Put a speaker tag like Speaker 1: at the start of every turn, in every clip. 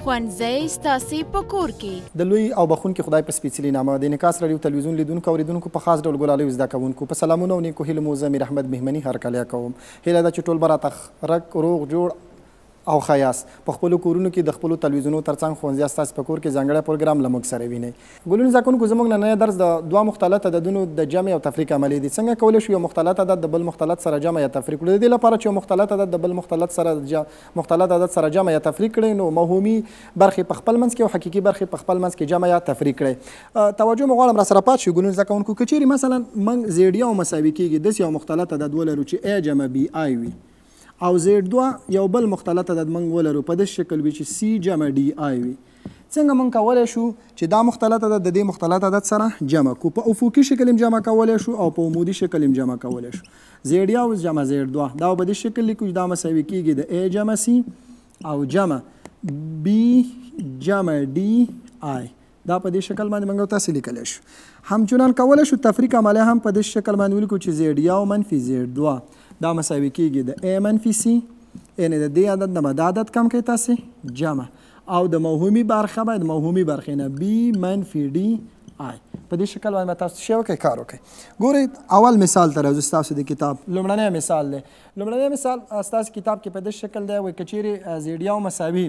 Speaker 1: ښوونځی ستاسې په کور کې
Speaker 2: د لوی او بخونکي خدای په سپېڅلي نامه د انعکاس راډیو تلوېزیون لیدونکو او اورېدونکو په خاص ډول ګلالیو زده کوونکو په سلامونو او نیکو هیلو مو زه میر احمد مهمني هرکلی کوم. هیله ده چې ټول به راته رک روغ جوړ او ښه یاست. په خپلو کورونو کې د خپلو تلویزیونو ترڅنګ ښوونځي ستاسې په کور کې ځانګړی پروګرام له موږ سره وینئ. ګلونو زده کوونکو زموږ نننی درس د دوه مختلط عددونو د جمع او تفریق عملی دی. څنګه کولی شو یو مختلط عدد د بل مختلط سره جمع یا تفریق کړو؟ د دې لپاره چې یو مختلط عدد د بل مختلط عدد سره جمع یا تفریق کړئ نو مفهومي برخې په خپل منځ کې او حقیقي برخې په خپل منځ کې جمع یا تفریق کړئ. توجه مو غواړم راسره پات شئ ګلونو زده کوونکو. که چیرې مثلا موږ زیډیا او مساوي کېږي داسې یو مختلط عدد ولرو چې ا جمع بي آی وي او زیډ دوه یو بل مختلط عدد موږ ولرو په داسې شکل وي چې سی جمع ډي آی وي. څنګه موږ کولی شو چې دا مختلط عدد د دې مختلط عدد سره جمع کړو؟ په افقي شکل هم جمع کولی شو او په عمودي شکل هم جمع کولی شو. زیډ یو جمع زیډ دوه دا په دې شکل لیکو چې دا مساوي کېږي د ا جمع سی او جمع بي جمع ډي آی. دا په دې شکل باندې موږ تاسې لیکلی شو. همچنان کولی شو تفریق عملیه هم په دې شکل باندې ولیکو چې زیډ یو منفي زیډ دوه دا مساوي کېږي د ا منفي سی یعنې د دې عدد نه به دا عدد کم کوئ تاسې جمع او د موهومي برخه به د موهومي برخې نه بي منفي ډي آی. په دې شکل باندې به تاسو څه وکړئ کار وکړئ. ګورئ اول مثال ته راځو ستاسو د کتاب. لومړنی مثال دی. لومړنی مثال ستاسو کتاب کې په دې شکل دی وایي که چیرې زیډ یو مساوي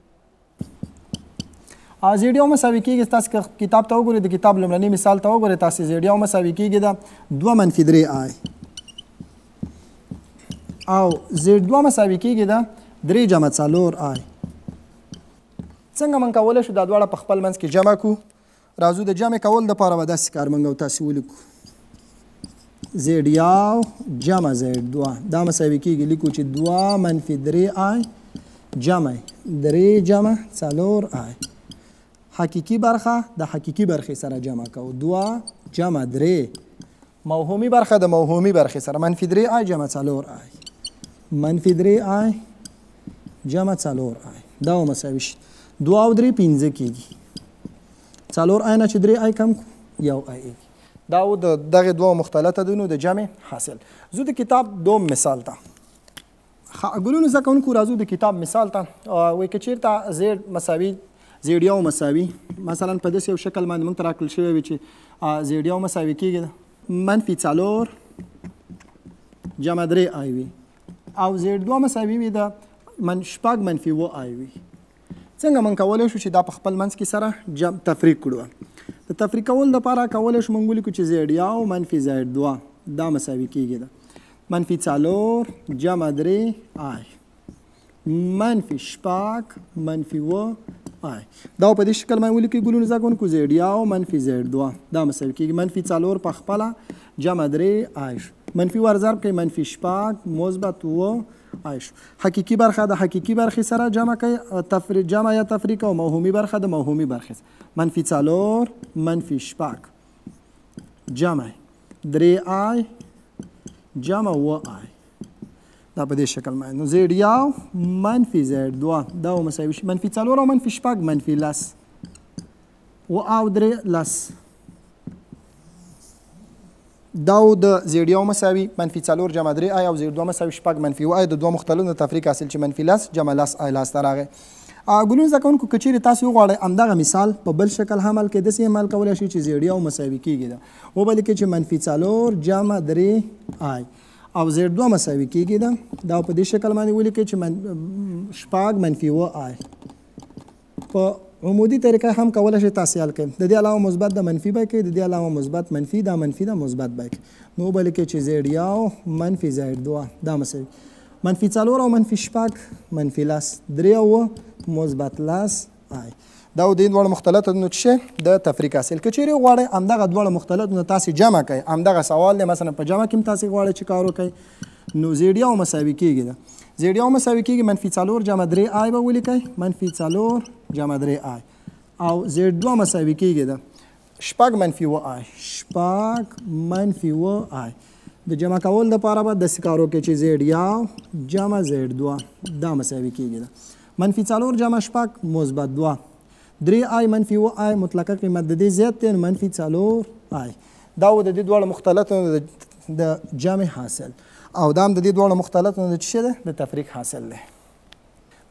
Speaker 2: زیډ یو مساوي کېږي تاسو کتاب ته وګورئ د کتاب لومړني مثال ته وګورئ تاسې زیډ یو مساوي کېږي د دوه منفي درې آی او زیډ دوه مساوي کېږي د درې جمع څلور آی. څنګه موږ کولی شو دا دواړه په خپل منځ کې جمع کړو؟ راځو د جمع کول دپاره به داسې کار موږ او تاسې ولیکو. زیډ یو جمع زیډ دوه دا مساوي کېږي لیکو چې دوه منفي درې آی جمع درې جمع څلور آی. حقیقي برخه د حقیقي برخې سره جمع کوو. دوه جمع درې موهومي برخه د موهومي برخې سره منفي درې آی جمع څلور آی منفي درې آی جمع څلور آی دا مساوي شي. دوه او درې پنځه کېږي. څلور آی نه چې درې آی کم کړو یو آی کېږي. دا و د دغې دوه مختلط عددونو د جمع حاصل. زه د کتاب دوم مثال ته ګلونو زده کوونکو راځو د کتاب مثال ته. وایي که چېرته زیډ مساوي زیډ یو مساوي مثلا په داسې یو شکل باندې موږ ته راکړل شوی وي چې زیډ یو مساوي کېږي د منفي څلور جمع درې آی وي او زیډ دوه مساوي وي د شپږ منفي اووه آی وي. څنګه موږ کولی شو چې دا په خپل منځ کې سره تفریق کړو؟ د تفریق کول دپاره کولی شو موږ ولیکو چې زیډ یو منفي زیډ دوه دا مساوي کېږي د منفي څلور جمع درې آی منفي شپږ منفي اووه آی. دا په دې شکل باندې ولیکئ ګلونو زده کوونکو. زیډ یو منفي زیډ دوه دا مساوي کېږي منفي څلور په خپله جمع درې آی شو. منفي ور ضرب کوئ منفي شپږ مثبت اووه آی شو. حقیقي برخه د حقیقي برخې سره جمع کوئ جمع یا تفریق او موهومي برخه د موهومي برخې سره منفي څلور منفي شپږ جمع درې آی جمع اووه آی. دا په دې شکل باندې نو زیډ یو منفي زیډ دوه دا مساوي شي منفي څلور او منفي شپږ منفي لس اووه او درې لس. دا د زیډ یو مساوي منفي څلور جمع درې آی او زیډ دوه مساوي شپږ منفي اووه آی د دوه مختلطو تفریق حاصل چې منفي لس جمع لس آی لاسته راغی. ګلونو زده کوونکو که چیرې تاسو وغواړئ همدغه مثال په بل شکل هم حل کړئ. داسې هم حل کولی شئ چې زیډ یو مساوي کېږي ده وبه لیکئ چې منفي څلور جمع درې آی او زیډ دوه مساوي کېږي ده دا په دې شکل باندې ولیکئ چې شپږ منفي اووه آی. په عمودي طریقه هم کولی شئ تاسې حل کړئ. د دې علاوه مثبت د منفي به کوئ د دې علاوه مثبت منفي دا منفي دا مثبت به کوئ نو وبه لیکئ چې زیډ یو منفي زیډ دوه دا مساوي منفي څلور او منفي شپږ منفي لس درې اووه مثبت لس آی. دا د دې دواړو مختلط عددونو څه د تفریق حاصل. که چیرې غواړئ همدغه دواړه مختلط عددونه تاسې جمع کړئ همدغه سوال دی مثلا په جمع کې هم تاسې غواړئ چې کار وکړئ نو زیډ یو مساوي کېږي ده زیډ یو مساوي کېږي منفي څلور جمع درې آی به ولیکئ منفي څلور جمع درې آی او زیډ دوه مساوي کېږي ده شپږ منفي اووه آی شپږ منفي اووه آی. د جمع کول دپاره به داسې کار وکړئ چې زیډ یو جمع زیډ دوه دا مساوي کېږي ده منفي څلور جمع شپږ مثبت دوه درې آی منفي اووه آی مطلقه قیمت د دې زیات دی منفي څلور آی. دا و د دې دواړو مختلطو د جمع حاصل او دا هم د دې دواړو مختلطو د څه دی د تفریق حاصل دی.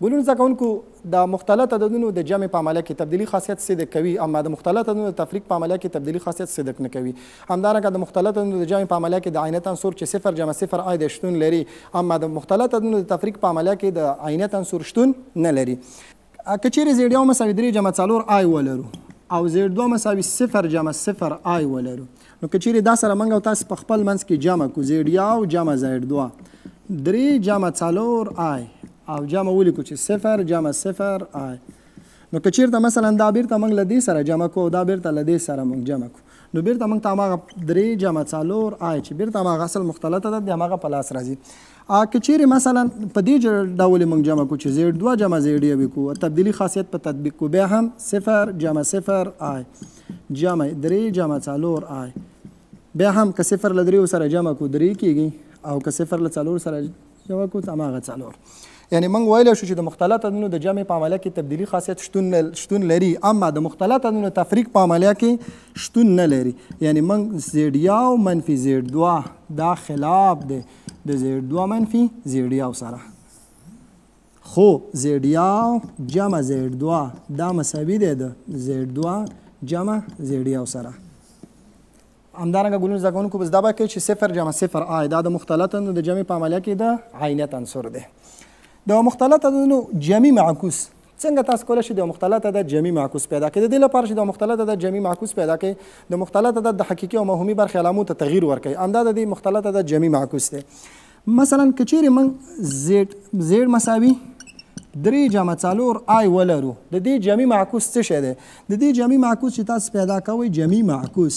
Speaker 2: ګلونو زده کوونکو د مختلط عددونو د جمع په عملیه کې تبدیلي خاصیت صدق کوي، اما د مختلط عددونو د تفریق په عملیه کې تبدیلي خاصیت صدق نه کوي. همدارنګه د مختلط عددونو د جمع په عملیه کې د عینت عنصر چې 0 جمع 0 آی د شتون لري، اما د مختلط عددونو د تفریق په عملیه کې د عینت عنصر شتون نه لري. که چیرې زیډ یو مساوي 3 جمع 4 آی ولرو او زیډ 2 مساوي 0 جمع 0 آی ولرو، نو که چیرې دا سره موږ او تاسو په خپل منځ کې جمع کو زیډ یو جمع زیډ 2 3 جمع 4 آی او جمع ولیکو چې 0 جمع 0 آی، نو که چیرته مثلا دا بیرته موږ له دې سره جمع کو، دا بیرته له دې سره موږ جمع کو، نو بیرته موږ ته هماغه 3 جمع 4 آی چې بیرته هماغه اصل مختلط عدد دی هماغه په لاس راځي. که چیرې مثلا په دې ډول موږ جمع کو چې زیډ 2 جمع زیډ یو کو، تبدیلي خاصیت په تطبیق کو، بیا هم 0 جمع 0 آی جمع 3 جمع 4 آی، بیا هم که 0 له 3 سره جمع کو 3 کېږي او که 0 له 4 سره جمع کو هماغه 4. یعنی موږ ویلی شو چې د مختلط عددونو د جمع په عملیه کې تبدیلي خاصیت شتون لري، اما د مختلط عددونو تفریق په عملیه کې شتون نه لري. یعنی موږ زیډ یو منفي زیډ 2 دا خلاف دی د زیډ 2 منفي زیډ یو سره، خو زیډ یو جمع زیډ 2 دا مساوي دی د زیډ 2 جمع زیډ یو سره. همدارنګه ګلونو زده کوونکو به زده به کوي چې 0 جمع 0 آی دا د مختلط عددونو د جمع په عملیه کې د عینت عنصر دی. د مختلط عددونو جمعي معکوس څنګه تاسو کولی شئ د مختلط عدد جمعي معکوس پیدا کړئ؟ د دې لپاره چې د مختلط عدد جمعي معکوس پیدا کړئ د مختلط عدد د حقیقي او موهومي برخې علامو ته تغییر ورکړئ، همدا د دې مختلط عدد جمعي معکوس دی. مثلا که چیرې موږ زیډ مساوي 3 جمع 4 آی ولرو، د دې جمعي معکوس څه شی دی؟ د دې جمعي معکوس چې تاسو پیدا کوئ جمعي معکوس،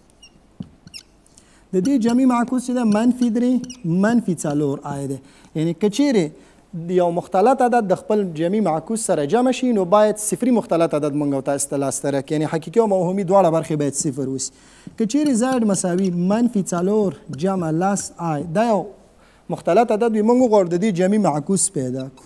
Speaker 2: د دې جمعي معکوس چې دی منفي 3 منفي 4 آی دی. یعنی که چیرې یو مختلط عدد د خپل جمعي معکوس سره جمع شي نو باید صفري مختلط عدد موږ او تاسو ته لاسته راکړي، یعنی حقیقي او موهومي دواړه برخې باید صفر وسي. که چیرې زیډ مساوي منفي 4 جمع لس آی دا یو مختلط عدد وي، موږ وغواړو د دې جمعي معکوس پیدا کړو.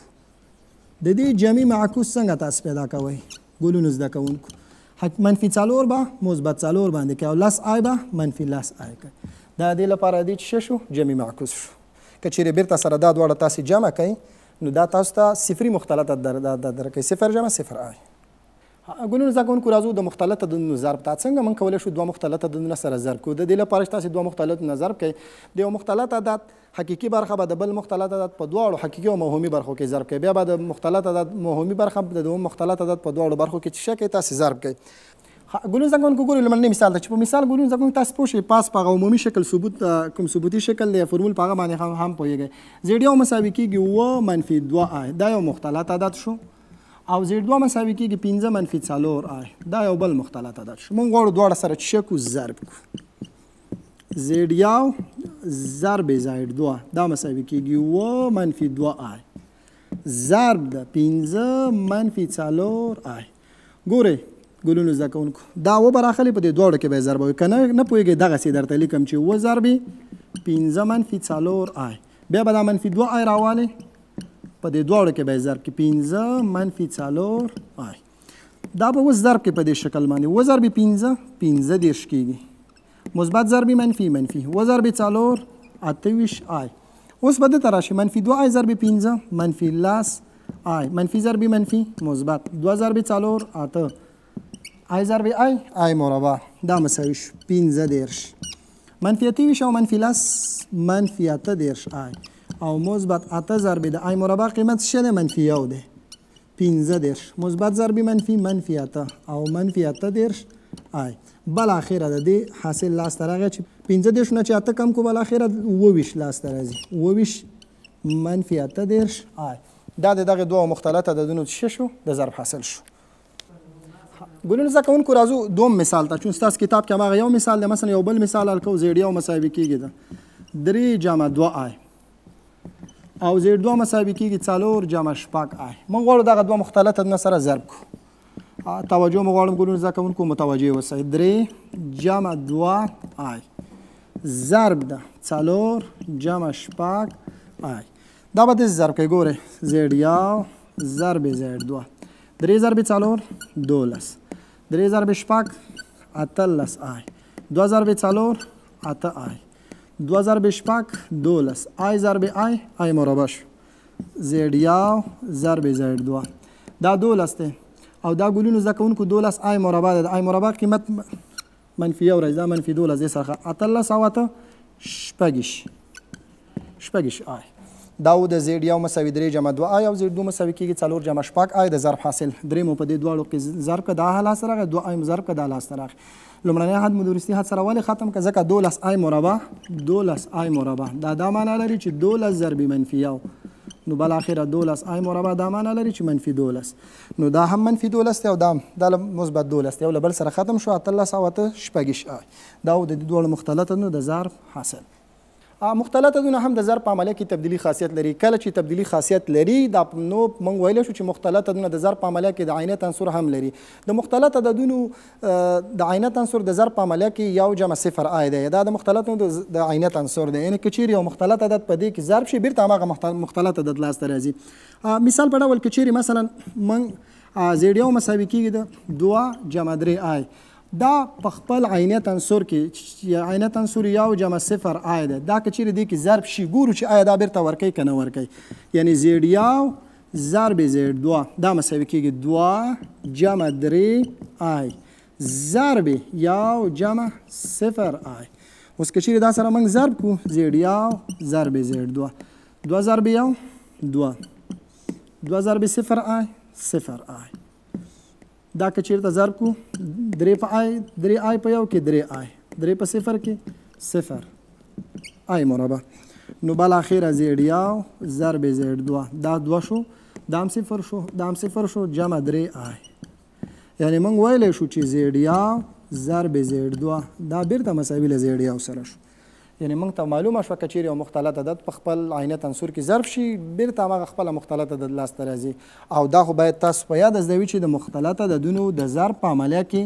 Speaker 2: د دې جمعي معکوس څنګه تاسو پیدا کوئ ګلونو زده کوونکو؟ منفي 4 به مثبت 4 باندې کوي او لس آی به منفي لس آی کوي. دا د دې لپاره دی چې شو جمعي معکوس شو. که چیرې بیرته سره دا دواړه تاسې جمع کوئ نو دا تاسو ته صفري مختلط درکوي 0 جمع 0 آی. ګلونو زده کوونکو راځو د مختلط عددونو ضرب ته. څنګه موږ کولی شو 2 مختلط عددونه سره ضرب کړو؟ د دې لپاره چې تاسې 2 مختلط عددونه ضرب کړئ د یو مختلط عدد حقیقي برخه به د بل مختلط عدد په دواړو حقیقي او موهومي برخو کې ضرب کړئ، بیا به د مختلط عدد موهومي برخه د دوم مختلط عدد په دواړو برخو کې چې څه کوئ تاسې ضرب کړئ. ګلونو زده کوونکو ګورئ لومړنی مثال ته چې په مثال ګلونو زده کوونکو تاسو پوه شئ پاس په هغه عمومي شکل ثبوت کوم ثبوتي شکل دی فورمول په هغه باندې هم پوهېږئ. زیډ یو مساوي کېږي 9 منفي 2 آی دا یو مختلط عدد شو، او زیډ 2 مساوي کېږي 15 منفي 4 آی دا یو بل مختلط عدد شو. موږ غواړو دواړه سره چې کو ضرب کړو. زیډ یو ضرب زیډ 2 دا مساوي کېږي 9 منفي 2 آی ضرب د 15 منفي 4 آی. ګورئ ګلونو زده کوونکو دا و به راخلي په دې دواړو کې به یې ضربوي، که نه پوهېږئ دغسې درته لیکم چې و ضربې 15 منفي 4 آی، بیا به دا منفي 2 آی راوالې په دې دواړو کې به یې ضرب کړي 15 منفي 4 آی. دا به اوس ضرب کړي په دې شکل باندې و ضربې 15 10 کېږي، مثبت ضربې منفي و ضربې 4 28 آی. اوس به دلته راشي منفي 2 آی ضربې 15 منفي 10 آی، منفي ضربې منفي مثبت 2 ضربې 4 8 آی ضربې آی مربع دا مساوي شو 15 منفي 28 او منفي 10 منفي 8 آی او مثبت 8 ضربې د آی مربع قیمت څه دی منفي 1 دی 15 مثبت ضربې منفي 8 او منفي 8 آی. بالاخره د دې حاصل لاسته راغی چې 15 نه چې 8 کم کو بالاخره 22 لاسته راځي 22 منفي 8 آی. دا د دغه دوه مختلط عددونو څه شو د ضرب حاصل شو. ګلونو زده کوونکو راځو دوم مثال ته، چون ستاسو کتاب کې هماغه یو مثال دی. مثلا یو بل مثال حل کوو. زیډ یو مساوي کېږي د 3 جمع 2 آی او زیډ 2 مساوي کېږي 4 جمع 6 آی. موږ غواړو دغه دوه مختلط عددونه سره ضرب کړو. توجه مو غواړم ګلونو زده کوونکو متوجه اوسئ. 3 جمع 2 آی ضرب د 4 جمع 6 آی. دا به داسې ضرب کوئ. ګورئ زیډ یو ضرب زیډ 2 3 ضرب 4 12 3 ضرب 6 18 آی 2 ضرب 4 8 آی 2 ضرب 6 12 آی ضرب آی مربع شو. زیډ یو ضرب زیډ دوه دا 12 دی او دا ګلونو زده کوونکو 12 آی مربع ده. د آی مربع قیمت منفي یو راځي دا منفي 12 دی څخه 18 او 8 شپږ آی دا و د زیډ یو مساوي 3 جمع 2 آی او زیډ 2 مساوي کېږي 4 جمع شپږ آی د ضرب حاصل درې مو په دې دواړو کې ضرب که دا لاسته راغی 2 آی ضرب که دا لاسته راغی. لومړنی حد مو د وروستي حد سره ولې ختم که ځکه 12 آی مربع 12 آی مربع دا معنا لري چې 12 ضرب منفي یو نو بالاخره 12 آی مربع دا معنا لري چې منفي 12 نو دا هم منفي 12 دی او دا مثبت 12 دی او له بل سره ختم شو 18 او 8 شپږ آی دا د دې دواړو مختلط عددونو د ضرب حاصل. مختلط عددونه هم د ضرب په عملیه کې تبدیلي خاصیت لري. کله چې تبدیلي خاصیت لري دا نو موږ ویلی شو چې مختلط عددونه د ضرب په عملیه کې د عینت عنصر هم لري. د مختلط عددونو د عینت عنصر د ضرب په عملیه کې یو جمع 0 آی دی دا د مختلط د عینت عنصر دی یعنې که چیرې یو مختلط عدد په دې کې ضرب شي بیرته هماغه مختلط عدد لاسته راځي. مثال په ډول که چیرې مثلا موږ زیډ یو مساوي کېږي د 2 جمع 3 آی دا په خپل عینت عنصر کې عینت عنصر یو جمع 0 آی ده دا که چیرې دې کې ضرب شي ګورو چې آیا دا بیرته ورکوي که نه ورکوي یعنې زیډ یو ضرب زیډ 2 دا مساوي کېږي 2 جمع 3 آی ضرب یو جمع 0 آی. اوس که چیرې دا سره موږ ضرب کړو زیډ یو ضرب زیډ 2 2 ضرب یو 2 2 ضرب 0 آی 0 آی دا که چیرته ضرب کو 3 په آی 3 آی په یو کې 3 آی 3 په 0 کې 0 آی مربع نو بالاخره زیډ یو ضرب زیډ 2 دا 2 شو دا هم 0 شو دا هم 0 شو جمع 3 آی یعنې موږ ویلی شو چې زیډ یو ضرب زیډ 2 دا بیرته مساوي له زیډ یو سره شو. یعنې موږ ته معلومه شوه که چیرې یو مختلط عدد په خپل عینت عنصر کې ضرب شي بیرته هماغه خپله مختلط عدد لاسته راځي او دا خو باید تاسو په یاد زده وي چې د مختلط عددونو د ضرب په عملیه کې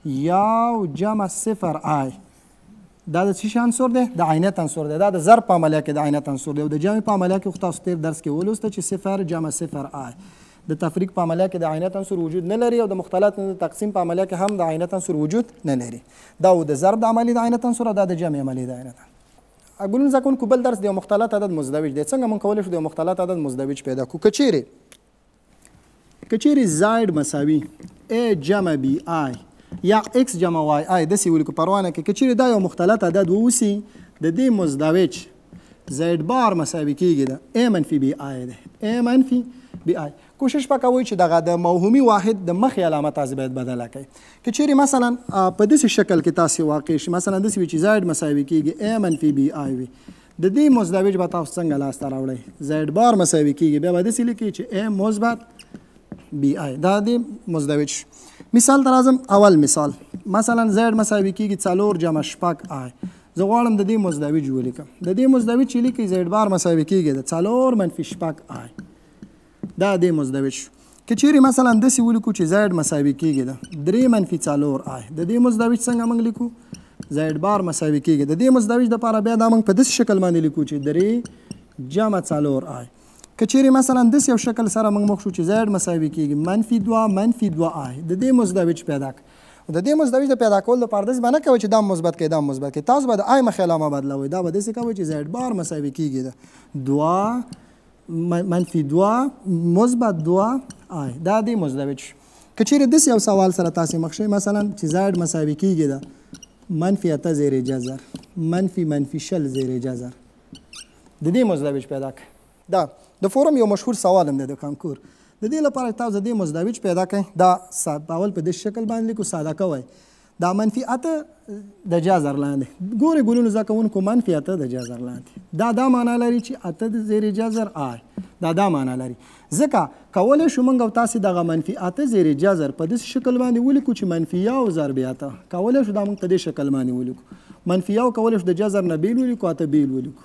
Speaker 2: یو جمع 0 آی دا د څه شي عنصر دی د عینت عنصر دی دا د ضرب په عملیه کې د عینت عنصر دی او د جمع په عملیه کې خو تاسو تېر درس کې ولوسته چې 0 جمع 0 آی د تفریق په عملیه کې د عینت عنصر وجود نه لري او د مختلط تقسیم په عملیه کې هم د عینت عنصر وجود نه لري. دا و د ضرب د عملیې د عینت عنصر او دا د جمع عملیې د عینت عنصر. ګلون زده کوونکو بل درس د یو مختلط عدد مزدوج دی. څنګه موږ کولی شو د یو مختلط عدد مزدوج پیدا کړو؟ که چیرې زاید مساوي ا جمع بی آی یا ایکس جمع وای آی داسې ولیکو پروا نه کوي. که چیرې دا یو مختلط عدد واوسي د دې مزدوج زید بار مساوي کېږي د ا منفي بی آی دی ا منفي بی آی. کوشش وکوئ چې دغه د موهومي واحد د مخې علامه تاسو باید بدله کړئ. که چیرې مثلا په داسې شکل کې تاسو واقع شي مثلا داسې وي چې زاید مساوي کېږي ا منفي بی آی وي د دې مزدوج به تاسو څنګه لاسته راوړئ؟ زاید بار مساوي کېږي بیا به داسې لیکئ چې ا مثبت بی آی دا د مزدوج. مثال ته راځم. اول مثال مثلا زاید مساوي کېږي 4 جمع 6 آی زه غواړم د دې مزدوج ولیکم. د دې مزدوج چې لیکئ زاید بار مساوي کېږي د 4 منفي 6 آی دا د مزدوج شو. که چیرې مثلا داسې ولیکو چې زاید مساوي کېږي د 3 منفي 4 آی د دې مزدوج څنګه موږ لیکو؟ زاید بار مساوي کېږي د دې مزدوج دپاره بیا دا موږ په داسې شکل باندې لیکو چې 3 جمع 4 آی. که چیرې مثلا داسې یو شکل سره موږ مخ شو چې زاید مساوي کېږي منفي 2 منفي 2 آی د دې مزدوج پیدا کړه. د دې مزدوج د پیدا کولو لپاره داسې به نه کوئ چې دا مثبت کړئ دا مثبت کړئ تاسو به د آی مخې علامه بدلوئ. دا به داسې کوئ چې زاید بار مساوي کېږي د 2 منفي 2 مثبت 2 آی دا د مزدوج. که چیرې داسې یو سوال سره تاسې مخ شئ مثلا چې زاید مساوي کېږي د منفي 8 زیر جذر منفي شل زیر جذر د دې مزدوج پیدا کړئ. دا د فورم یو مشهور سوال هم دی د کانکور. د دې لپاره تاسو د دې مزدوج پیدا کړئ. دا اول په دې شکل باندې لیکو ساده کوئ. دا منفي 8 د جذر لاندې ګورئ ګلونو زده کوونکو منفي 8 د جذر لاندې دا معنا لري چې 8 د زیر جذر آی دا معنا لري. ځکه کولی شو موږ او تاسې دغه منفي 8 زیر جذر په داسې شکل باندې ولیکو چې منفي 1 ضرب 8 کولی شو دا موږ په دې شکل باندې ولیکو. منفي 1 کولی شو د جذر نه بیل ولیکو 8 بیل ولیکو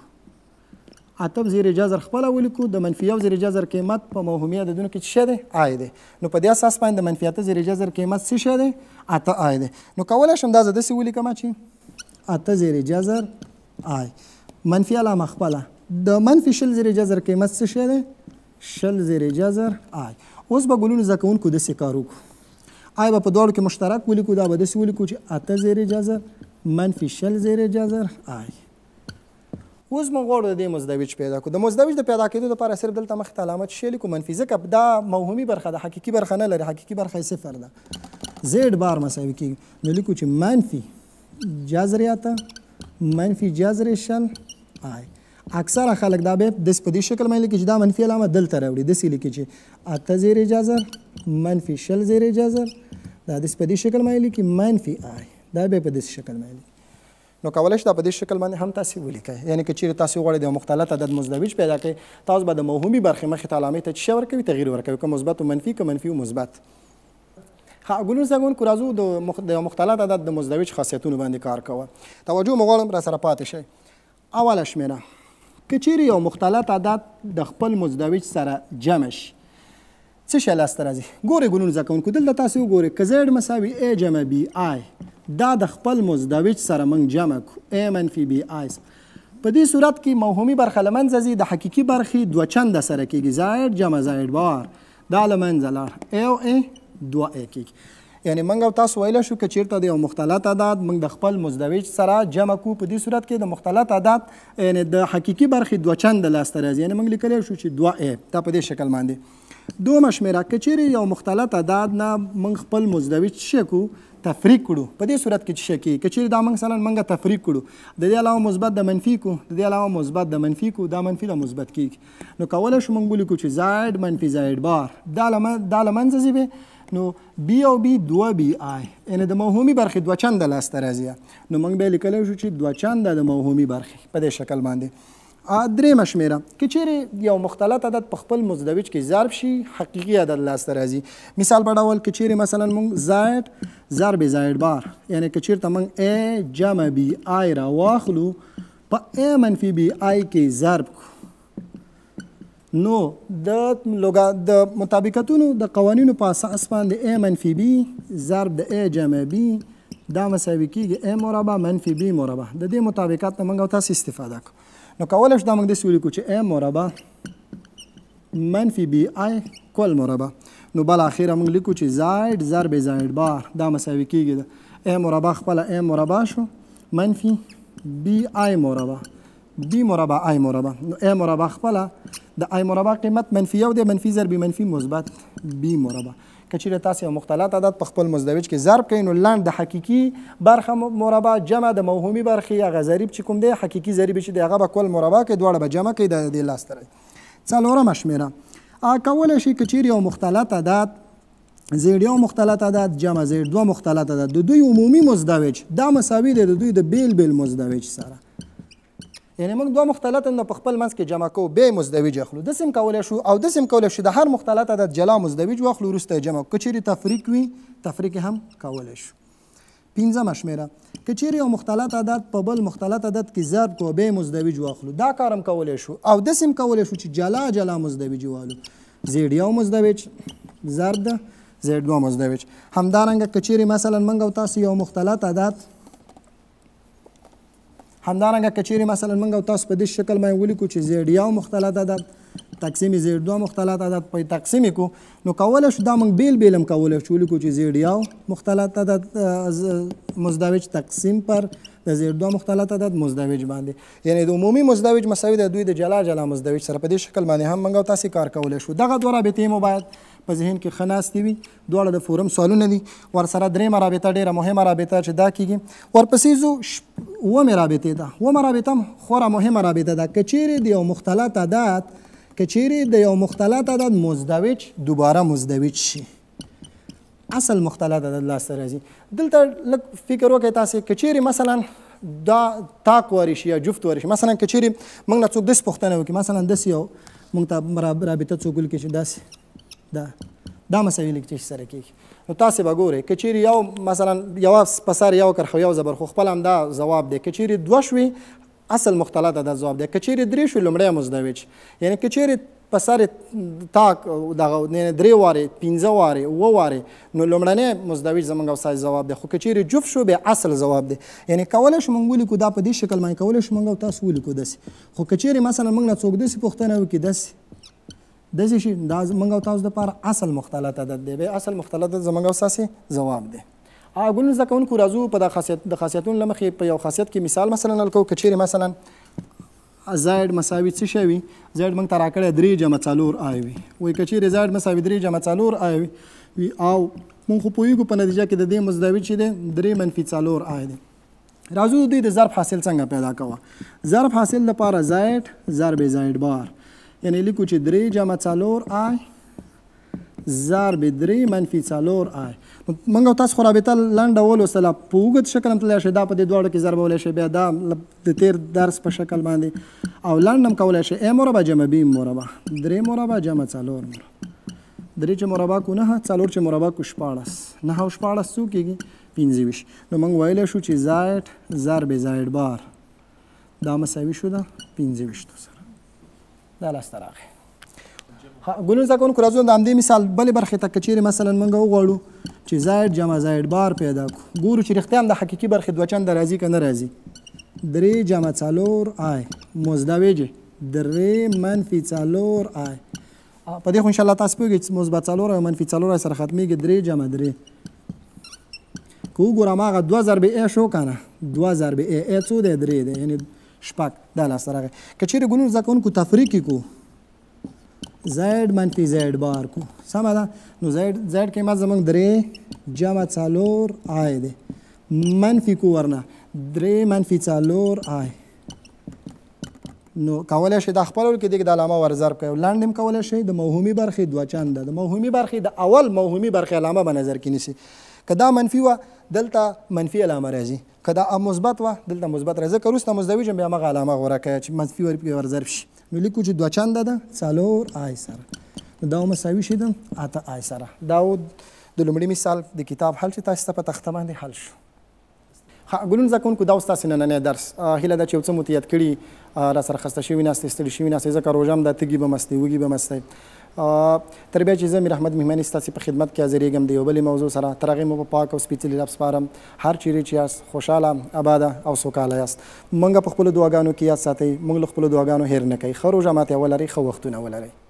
Speaker 2: 8 زیر جذر خپله ولیکو. د منفي 1 زیر جذر قیمت په موهومي عددونو کې څه شی دی؟ آی دی. نو په دې اساس باندې د منفي 8 زیر جذر قیمت څه شی دی؟ 8 آی دی. نو کولی شم دا زه داسې ولیکم چې 8 زیر جذر آی منفي علامه خپله د منفي شل زیر جذر قیمت څه شی دی؟ شل زیر جذر آی. اوس به ګلونو زده کوونکو داسې کار وکړو. آی به په دواړو کې مشترک ولیکو. دا به داسې ولیکو چې 8 زیر جذر منفي شل زیر جذر آی. اوس موږ غواړو د دې مزدوج پیدا کړو. د مزدوج د پیدا کېدو لپاره صرف دلته مخې ته علامت شی لیکو منفي، ځکه دا موهومي برخه ده، حقیقي برخه نه لري، حقیقي برخه یې 0 ده. زیډ بار مساوي کېږي، نو لیکو چې منفي جذریاته منفي جذر شل آی. اکثره خلک دا به داسې په دې شکل باندې لیکي چې دا منفي علامه دلته راوړي، داسې لیکي چې 8 زیرې جذر منفي شل زیرې جذر، دا داسې په دې شکل باندې لیکي منفي آی، دا به په داسې شکل باندې لیکي. نو کولی شئ دا په دې شکل باندې هم تاسې ولیکئ. یعنې که چیرې تاسې غواړئ د یو مختلط عدد مزدوج پیدا کړئ، تاسو به د موهومي برخې مخې ته علامې ته څه شی ورکوي؟ تغییر ورکوي، که مثبت و منفي، که منفي و مثبت. ګلون زنګونکو راځو د یو مختلط عدد د مزدوج خاصیتونو باندې کار کوه. توجه مو غواړم راسره پاتې شئ. اوله شمېره، که چیرې یو مختلط عدد د خپل مزدوج سره جمع شي، څه شی لاسته راځي؟ ګورئ ګلون زده کوونکو، دلته تاسې وګورئ که زیډ مساوي ا جمع بي آی، دا د خپل مزدوج سره موږ جمع کړو ا منفي بي آی. په دې صورت کې موهومي برخه له منځه ځي، د حقیقي برخې 2 چنده سره کېږي، زائد جمع زائد بار، دا له منځه لاړ، ا او ا 2 ا کېږي. یعنې موږ او تاسو ویلی شو که چېرته د یو مختلط عدد موږ د خپل مزدوج سره جمع کړو، په دې صورت کې د مختلط عدد یعنې د حقیقي برخې 2 چنده لاسته راځي، یعنې موږ لیکلی شو چې 2 ا، دا په دې شکل باندې. دومه شمېره، که چیرې یو مختلط عدد نه موږ خپل مزدوج څه کړو؟ تفریق کړو. په دې صورت کې څه شی کېږي؟ که چیرې دا مثلا موږ تفریق کړو، د دې علاوه مثبت د منفي کړو، د دې علاوه مثبت د منفي کړو، دا منفي له مثبت کېږي. نو کولی شو موږ ولیکو چې زائد منفي زائد بار، دا له منځه ځي به، نو بي او بي 2 بي آی، یعنې د موهومي برخې 2 چنده لاسته راځي. نو موږ بیا لیکلی شو چې 2 چنده د موهومي برخې په دې شکل باندې. درېیمه شمېره، که چیرې یو مختلط عدد په خپل مزدوج کې ضرب شي، حقیقي عدد لاسته راځي. مثال په ډول که چیرې مثلا موږ زائد ضرب زائد بار، یعنې که چیرته موږ ا جمع بي آی را واخلو، په ا منفي بي آی کې ضرب کړو، نو د مطابقتونو د قوانینو په اساس باندې ا منفي بي ضرب د ا جمع بي دا مساوي کېږي ا مربع منفي بي مربع. د دې مطابقت نه موږ او تاسو استفاده کړو. نو کولی شو دا موږ داسې ولیکو چې ا مربع منفي بي آی کل مربع، نو بالاخره موږ لیکو چې زائد ضرب زائد بار دا مساوي کېږي ا مربع خپله ا مربع شو منفي بي آی مربع، بي مربع آی مربع، نو ا مربع خپله د آی مربع قیمت منفي 1 دی، منفي ضرب منفي مثبت بي مربع. که چیرې تاسې یو مختلط عدد په خپل مزدوج کې ضرب کوئ، نو لاندې د حقیقي برخه مربع جمع د موهومي برخې هغه ضریب چې کوم دی، حقیقي ضریب چې دی هغه به کل مربع کوي، دواړه به جمع کوي، د دې لاسته راځي. څلورمه شمېره، کولی شي که چیرې یو مختلط عدد زیډ یو مختلط عدد جمع زیډ 2 مختلط عدد د دوی عمومي مزدوج دا مساوي دی د دوی د بیل بیل مزدوج سره، یعنې موږ 2 مختلط نه په خپل منځ کې جمع کوو، بیا یې مزدوج اخلو. داسې هم کولی شو او داسې هم کولی شو د هر مختلط عدد جلا مزدوج واخلو، وروسته یې جمع کړو. که چیرې تفریق وي، تفریق هم کولی شو. پنځمه شمېره، که چیرې یو مختلط عدد په بل مختلط عدد کې ضرب کړو، بیا یې مزدوج واخلو، دا کار هم کولی شو. او داسې هم کولی شو چې جلا جلا مزدوج والو، زیډ یو مزدوج ضرب د زیډ 2 مزدوج. همدارنګه که چیرې مثلا موږ او تاسو یو مختلط عدد همدارنګه که چیرې مثلا موږ او تاسو په دې شکل باندې ولیکو چې زیډ یو مختلط عدد تقسیم زیډ 2 مختلط عدد په تقسیم کو، نو کولی شو دا موږ بیل بیل هم کولی شو ولیکو چې زیډ یو مختلط عدد مزدوج تقسیم پر د زیډ 2 مختلط عدد مزدوج باندې، یعنې د عمومي مزدوج مساوي د دوی د جلا جلا مزدوج سره. په دې شکل باندې هم موږ او تاسو کار کولی شو. دغه 2 رابطې مو باید په ذهن کې ښه ناستې وي. دواړه د فورم سوالونه دي. ورسره درېیمه رابطه ډېره مهمه رابطه چې دا کېږي. ورپسې ځو اوومې رابطې ده. اوومه رابطه هم خورا مهمه رابطه ده. که چیرې د یو مختلط عدد مزدوج دوباره مزدوج شي، اصل مختلط عدد لاسته راځي. دلته لږ فکر وکړئ تاسې، که چیرې مثلا دا تاک واري شي یا جفت واري شي، مثلا که چیرې موږ نه څوک داسې پوښتنه وکړي، مثلا داسې یو موږ ته رابطه څوک ولیکي چې داسې دا مساوي لیک چې سره کېږي، نو تاسې به ګورئ که چیرې یو مثلا یوه په سر یو کرښه یو زبر خو خپل همدا ځواب دی. که چیرې 2 شوي اصل مختلط عدد ځواب دی. که چیرې 3 شوي لومړی مزدوج، یعنې که چیرې په سر تاک دغه 3 وارې 15 وارې 7 وارې، نو لومړنی مزدوج زموږ او ستاسې ځواب دی. خو که چیرې جفت شو بیا اصل ځواب دی. یعنې کولی شو موږ ولیکو دا په دې شکل باندې، کولی شو موږ او تاسو ولیکو داسې. خو که چیرې مثلا موږ نه څوک داسې پوښتنه وکړي داسې شي، دا زموږ او تاسو دپاره اصل مختلط عدد دی. بیا اصل مختلط عدد زموږ او ستاسې ځواب دی. ګلون زده کوونکو راځو په د خاصیتونو له مخې په یو خاصیت کې مثال مثلا حل کوو. که چیرې مثلا زائد مساوي څه شی وي زائد موږ ته راکړی 3 جمع 4 آی وي وایي که چیرې زائد مساوي 3 جمع 4 آی وي او موږ خو پوهېږو په نتیجه کې د دې مزداوي چې دی 3 منفي 4 آی دی. راځو دوی د ضرب حاصل څنګه پیدا کوه. ضرب حاصل لپاره زائد ضرب زائد بار یعنی لیکو چې 3 جمع 4 آی ضرب 3 منفي 4 آی. موږ او تاسو خو رابطه لنډه ولوستله په اوږد شکل هم تللی شئ دا په دې دواړو کې ضربولی شئ بیا دا د تیر درس په شکل باندې او لنډ هم کولی شئ ا مربع جمع ب مربع 3 مربع جمع 4 مربع 3 چې مربع کو 9 4 چې مربع کو 14 9 او 14 څو کېږي 25 نو موږ ویلی شو چې زائد ضرب زائد بار دا مساوي شو ده 25 سره دا لاسته راغی. ګلون زده کوونکو راځو د همدې مثال بلې برخې ته که چیرې مثلا موږ وغواړو چې زائد جمع زائد بار پیدا کړو ګورو چې رښتیا هم د حقیقي برخې دوه چنده راځي که نه راځي 3 جمع 4 آی مزدوی جې 3 منفي 4 آی په دې خو انشاءالله تاسو پوهېږئ چې مثبت 4 او منفي 4 آی سره ختمېږي 3 جمع 3 که وګورم هغه 2 ضرب ا شو که نه 2 ضرب ا څو دی 3 دی یعنې شپږ دا لاسته راغی. که چیرې ګلون زده کوونکو تفریقي کو زائد منفي زائد بار کو سمه ده نو زائد قیمت زموږ 3 جمع 4 آی دی منفي کو ورنه 3 منفي 4 آی نو کولی شئ دا خپلول کې دغه د علامه ور ضرب کوئ لاندې هم کولی شئ د موهومي برخې دوه چنده د موهومي برخې د اول موهومي برخې علامه به نظر کې نیسي که دا منفي وه دلته منفي علامه راځي که دا مثبت وه دلته مثبت راځي که وروسته مزدوي جم بیا همغه علامه غوره کوئ چې منفي ور ضرب شي نو لیکو چې دوه چنده ده 4 آی سره دا مساوي شي ده 8 آی سره. دا د لومړي مثال د کتاب حل چې تاسو ته په تخته باندې حل شو. ګلون زده کوونکو دا اوس تاسې نننی درس هیله ده چې یو څه مو یاد کړي را سره خسته شوي ناستئ ستړي شوي ناستئ ځکه روژه هم دا تږي به مستئ وږي به مستئ تر بیا چې زه میر احمد مهماني ستاسې په خدمت کې حاضرېږم د یو بلې موضوع سره تر هغې مو په پاک او سپېڅلي رب سپارم هر چیرې چې یاست خوشحاله اباده او سوکاله یاست. موږ په خپلو دعاګانو کې یاد ساتئ موږ له خپلو دعاګانو هېر نه کوئ. ښه روژه ماتې ولرئ ښه وختونه ولرئ.